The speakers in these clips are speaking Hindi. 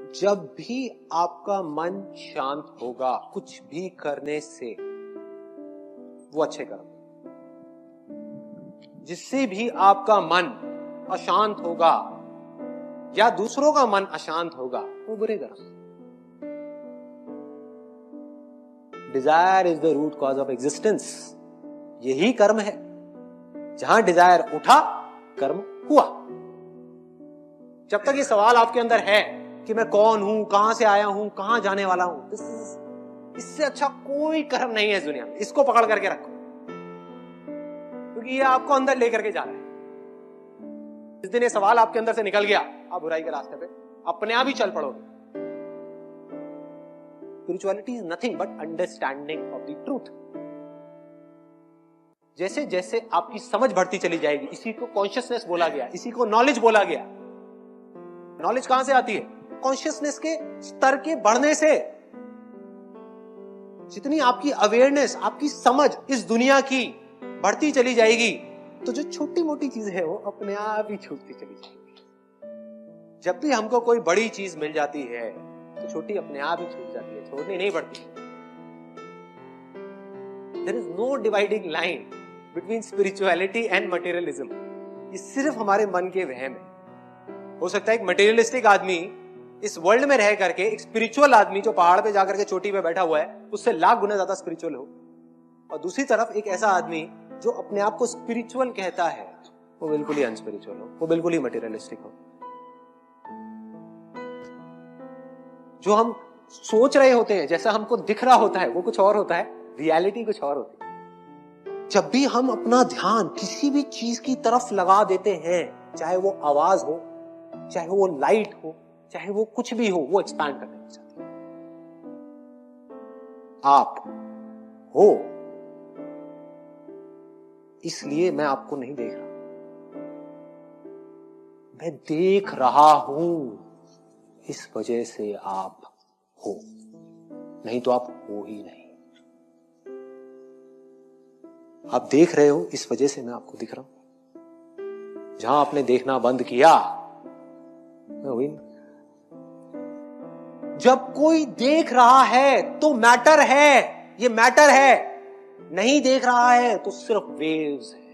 जब भी आपका मन शांत होगा कुछ भी करने से, वो अच्छे कर्म। जिससे भी आपका मन अशांत होगा या दूसरों का मन अशांत होगा, वो बुरे कर्म। Desire is the root cause of existence. यही कर्म है। जहां डिजायर उठा, कर्म हुआ। जब तक ये सवाल आपके अंदर है कि मैं कौन हूं, कहां से आया हूं, कहां जाने वाला हूं, इससे अच्छा कोई कर्म नहीं है इस दुनिया में। इसको पकड़ करके रखो, क्योंकि ये आपको अंदर लेकर के जा रहा है। जिस दिन ये सवाल आपके अंदर से निकल गया, आप बुराई के रास्ते पे अपने आप ही चल पड़ोगे। Spirituality is nothing but understanding of the truth. जैसे जैसे आपकी समझ बढ़ती चली जाएगी, इसी को कॉन्शियसनेस बोला गया, इसी को नॉलेज बोला गया। नॉलेज कहां से आती है? कॉन्शियसनेस के स्तर के बढ़ने से। जितनी आपकी अवेयरनेस, आपकी समझ इस दुनिया की बढ़ती चली जाएगी, तो जो छोटी मोटी चीज है वो अपने आप ही छूटती चली जाएगी। जब भी हमको कोई बड़ी चीज मिल जाती है तो छोटी अपने आप ही छूट जाती है, छोड़नी नहीं पड़ती। There is no dividing line between spirituality and materialism. ये सिर्फ हमारे मन के वहम है। हो सकता है एक मटेरियलिस्टिक आदमी इस वर्ल्ड में रह करके एक स्पिरिचुअल आदमी जो पहाड़ पे जाकर के चोटी पे बैठा हुआ है उससे लाख गुना ज्यादा स्पिरिचुअल हो, और दूसरी तरफ एक ऐसा आदमी जो अपने आप को स्पिरिचुअल कहता है वो बिल्कुल ही अनस्पिरिचुअल हो, वो बिल्कुल ही मटेरियलिस्टिक हो। जो हम सोच रहे होते हैं, जैसा हमको दिख रहा होता है, वो कुछ और होता है, रियलिटी कुछ और होती है। जब भी हम अपना ध्यान किसी भी चीज की तरफ लगा देते हैं, चाहे वो आवाज हो, चाहे वो लाइट हो, चाहे वो कुछ भी हो, वो एक्सपैंड करने लग जाती है। आप हो, इसलिए मैं आपको नहीं देख रहा, मैं देख रहा हूं, इस वजह से आप हो, नहीं तो आप हो ही नहीं। आप देख रहे हो, इस वजह से मैं आपको दिख रहा हूं। जहां आपने देखना बंद किया, मैं हुई नहीं। जब कोई देख रहा है तो मैटर है, ये मैटर है। नहीं देख रहा है तो सिर्फ वेव्स है,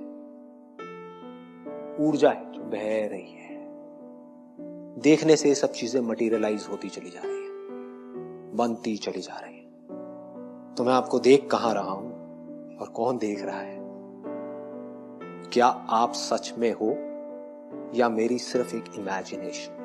ऊर्जा है जो बह रही है। देखने से सब चीजें मटेरियलाइज होती चली जा रही है, बनती चली जा रही है। तो मैं आपको देख कहां रहा हूं और कौन देख रहा है? क्या आप सच में हो या मेरी सिर्फ एक इमेजिनेशन?